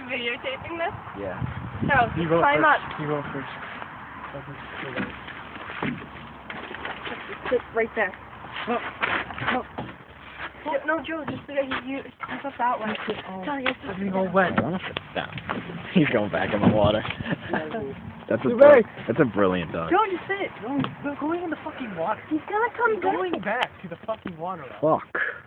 videotaping this? Yeah. No, You go climb up. first. You go first. Sit right there. No. No. No, Joe, just you climb up that way. Tell you Let me go wet. I want to sit down. He's going back in the water. That's a brilliant dog. Joe, just sit. No, we're going in the fucking water. He's gonna come back. Going back to the fucking water. Fuck.